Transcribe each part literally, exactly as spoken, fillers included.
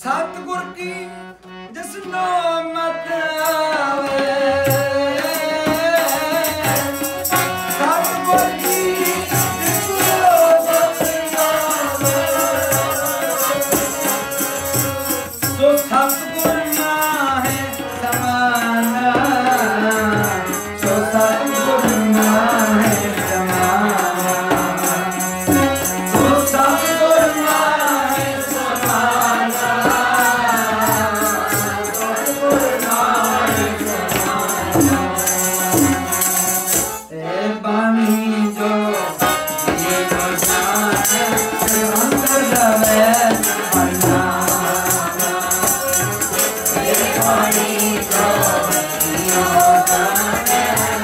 सतगुर की जिसनो मत आवे, सतगुर की जिसनो मत आवे, तो सतगुर ना है समाना, तो सतगुर ना है समाना, तो सतगुर ना है समाना, सतगुर ना है समाना। ए बानी जो ये जो जाने अंतर रवे मरना, ए बानी जो ये जाने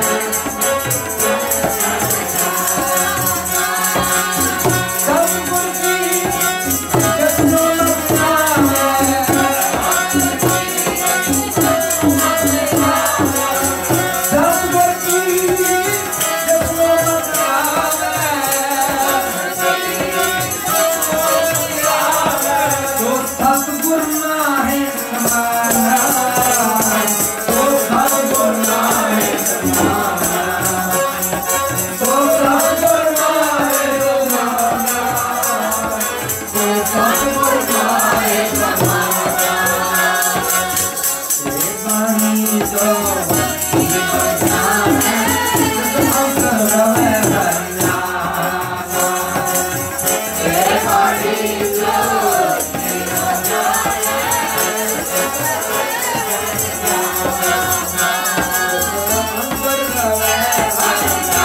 सतगुर की जिसनो मत आवे, सतगुर की जिसनो मत आवे, तो सतगुर ना है समाना, तो सतगुर ना है समाना, तो सतगुर ना है समाना, तो सतगुर ना है समाना। ए बानी जो ये जो जाने अंतर रवे मरना, ए बानी जो ये जो जाने अंतर रवे मरना,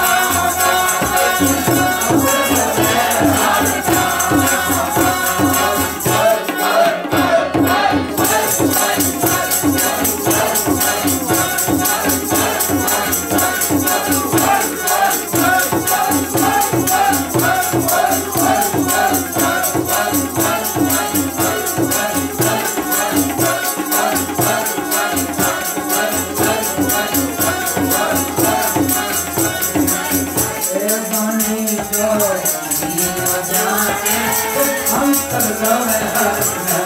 ए बानी जो ये जो जाने अंतर रवे मरना,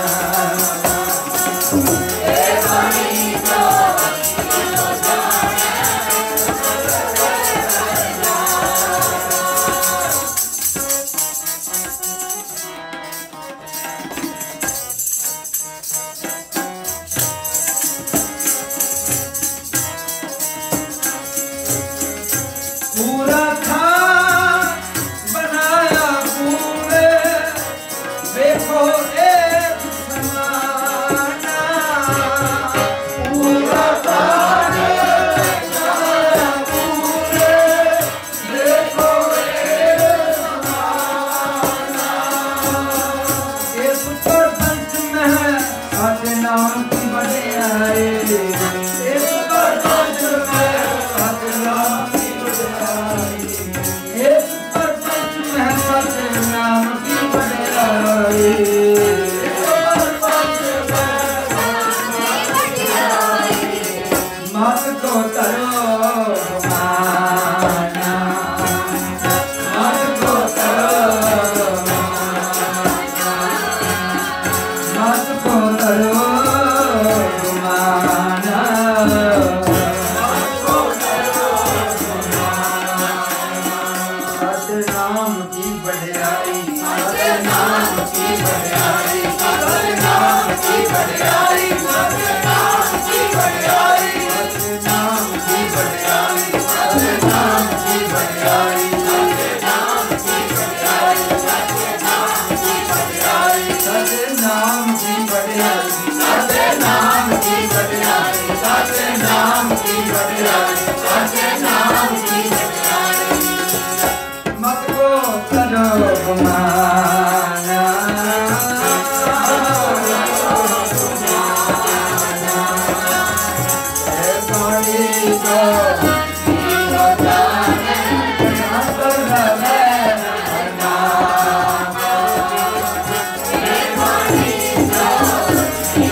ए बानी जो ये जो जाने पूरा था बनाया पूरे, देखो एक समाना, पूरा था बनाया पूरे, देखो एक समाना। इस प्रपंच में है सारे नाम की बड़ाई, इस प्रपंच में सारे नाम की बड़ाई, इस प्रपंच में सारे नाम की बड़ाई, इस प्रपंच में मत को करो माना, मत को करो माना, मत को करो माना, मत को करो माना। सतनाम की बढ़ाई, सतनाम की बढ़ाई, सतनाम की बढ़ाई, सतनाम की बढ़ाई, सतनाम की बढ़ाई, सतनाम की बढ़ाई, सतनाम की बढ़ाई, सतनाम की बढ़ाई, सतनाम की बढ़ाई, सतनाम की बढ़ाई, सतनाम की बढ़ाई, सतनाम की बढ़ाई। मत को करो गुमाना, ए बानी जो ये जो जाने अंतर रवे मरना, ए बानी जो ये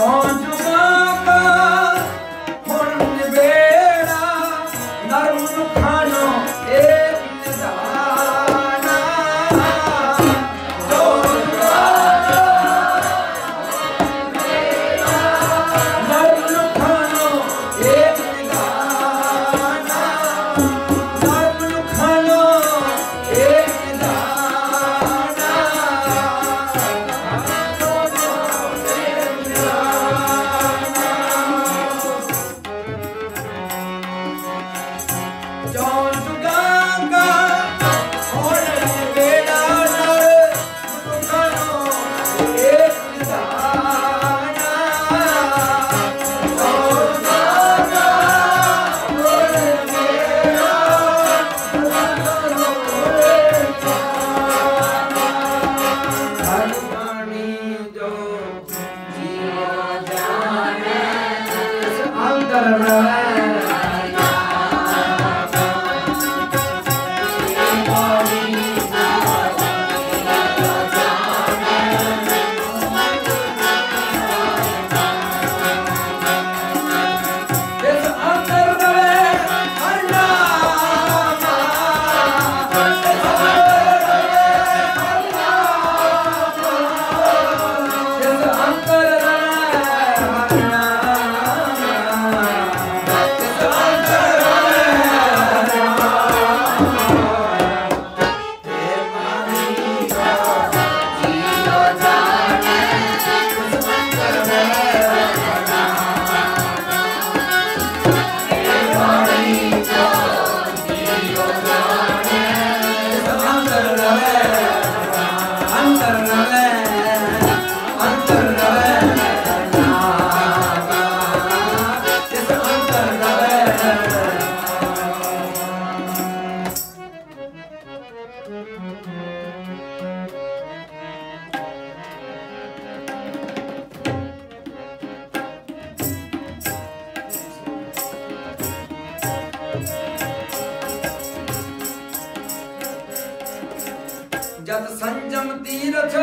जत संजम तीरथ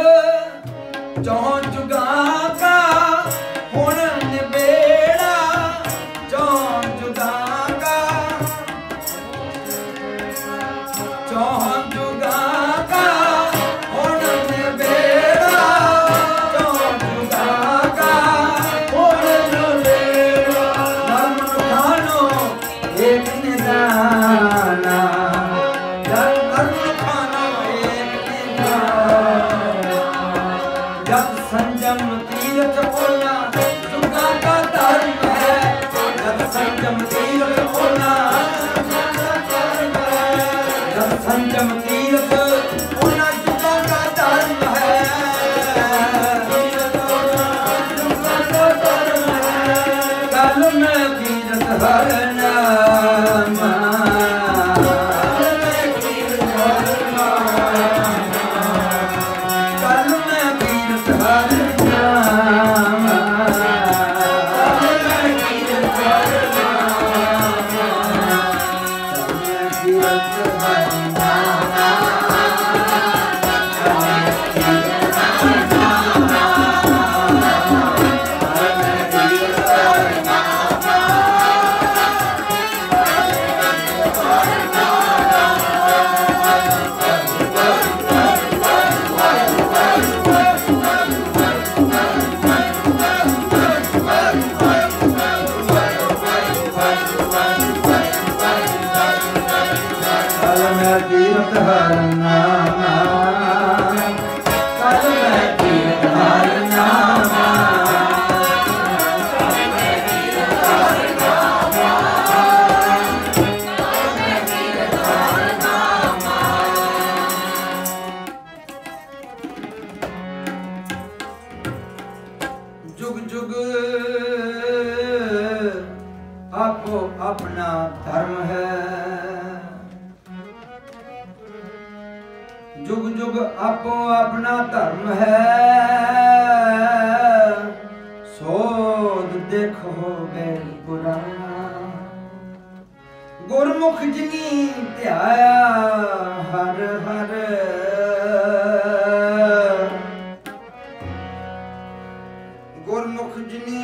चौं जुगा का हुण निबेड़ा चौं जुगा का चौं जुगा का हुण निबेड़ा चौं जुगा का हुण निबेड़ा धर्म खानो एक निदाना संजम तीरथ होना जुगा का धर्म है। जब संजम तीरथ होना जब संजम तीरथ होना जुगा का धर्म है। कल में तीरथ हरना जुग जुग आपो अपना धर्म है। जुग जुग आपो अपना धर्म है। सोध देखो गए पुराना गुरमुख जिनी ध्याया हर हर गुरमुख जिनी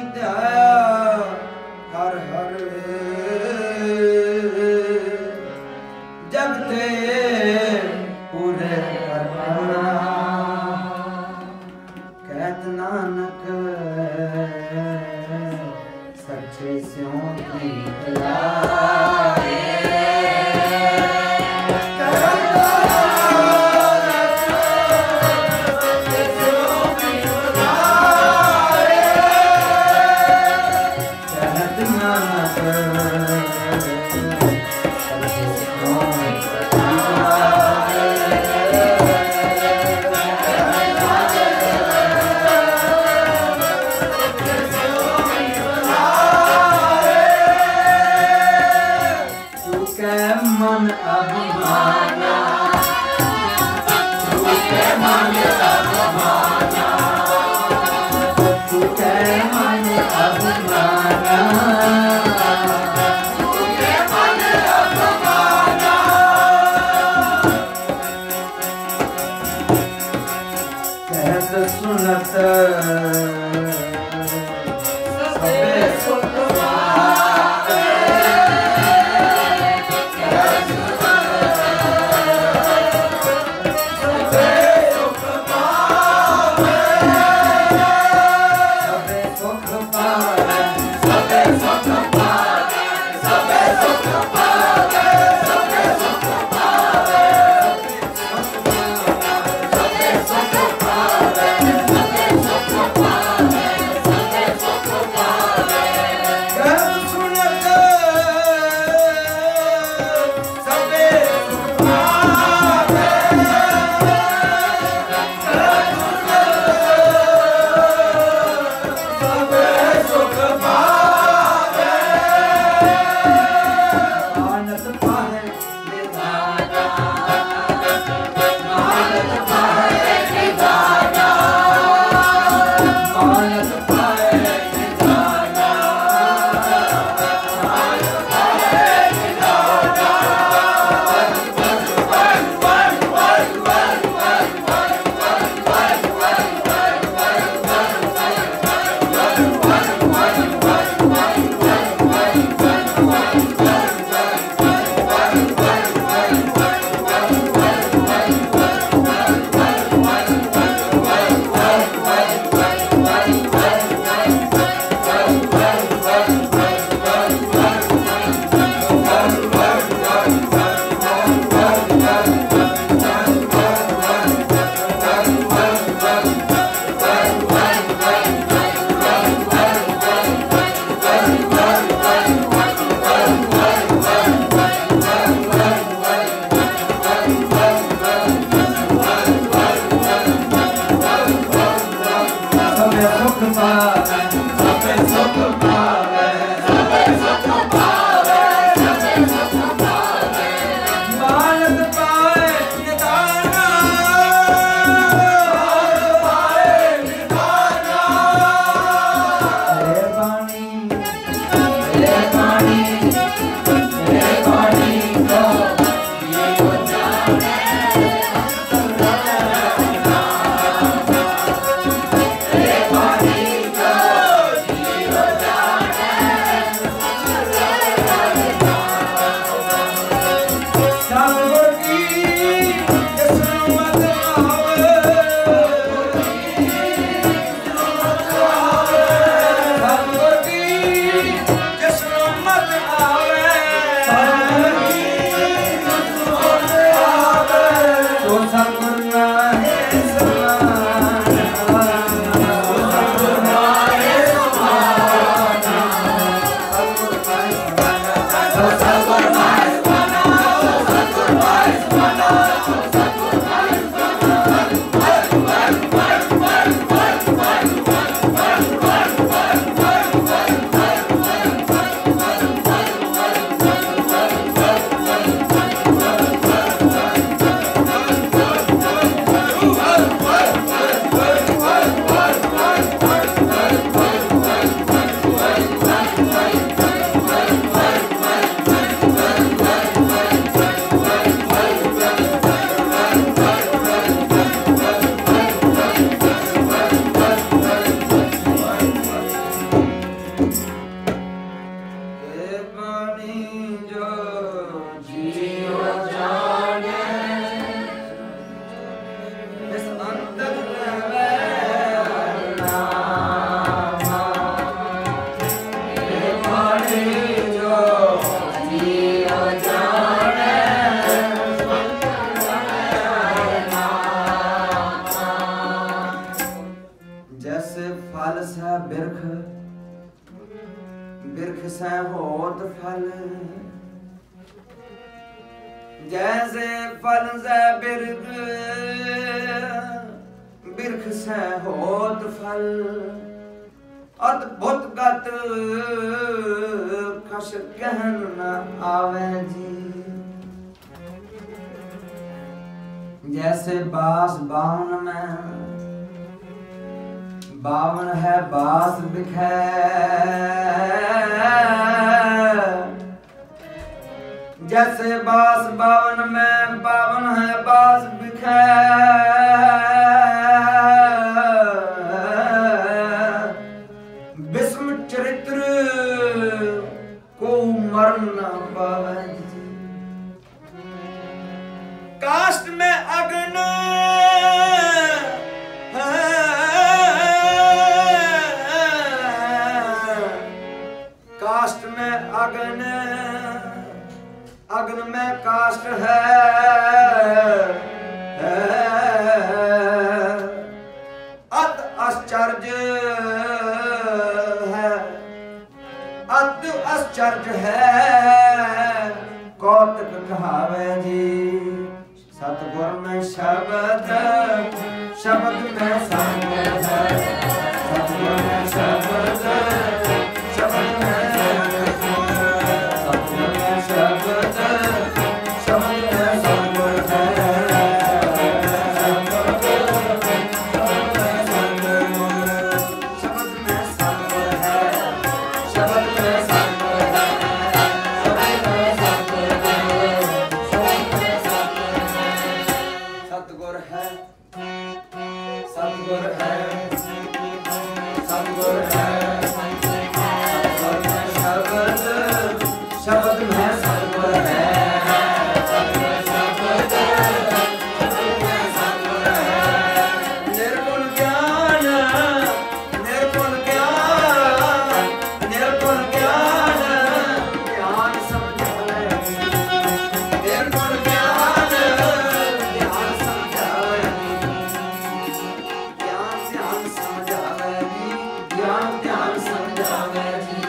जैसे फल से बिरख बिरख से होत फल अद्भुत गत कश कहन न आवे जी। जैसे बास बावन में बावन है बास बिखै जैसे बास बावन में बावन है बास बिखै विस्म चरित्र को मरण न पावे काष्ठ में अग्न काष्ठ में अग्न अग्न में काष्ठ है अत आश्चर्य है अत आश्चर्य है कौतुक कहावे जी सतगुर में शब्द शब्द में संग है सतगुर में शब्द शब्द में सतगुर में शब्द शब्द में संग है शब्द में संग शब्द में संग है शब्द में संग है शब्द में संग है सतगुर है सतगुर है सतगुर है सतगुर में शब्द शब्द में सतगुर है शब्द में सतगुर है निर्गुण ज्ञान निर्गुण ज्ञान निर्गुण ज्ञान ज्ञान समझावे निर्गुण ज्ञान ज्ञान समझावे ज्ञान ध्यान समझावे जी ज्ञान ध्यान समझावे जी